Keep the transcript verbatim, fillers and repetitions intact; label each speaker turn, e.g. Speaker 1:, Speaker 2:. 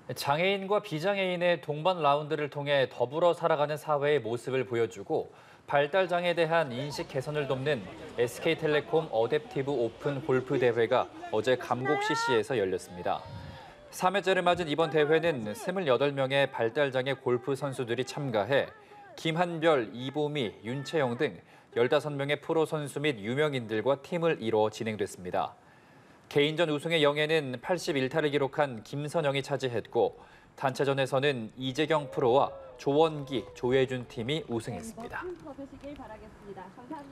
Speaker 1: 장애인과 비장애인의 동반 라운드를 통해 더불어 살아가는 사회의 모습을 보여주고 발달장애에 대한 인식 개선을 돕는 에스케이텔레콤 어댑티브 오픈 골프 대회가 어제 감곡시시에서 열렸습니다. 삼 회째를 맞은 이번 대회는 스물여덟 명의 발달장애 골프 선수들이 참가해 김한별, 이보미, 윤채영 등 열다섯 명의 프로 선수 및 유명인들과 팀을 이뤄 진행됐습니다. 개인전 우승의 영예는 팔십일 타를 기록한 김선영이 차지했고 단체전에서는 이재경 프로와 조원기, 조혜준 팀이 우승했습니다.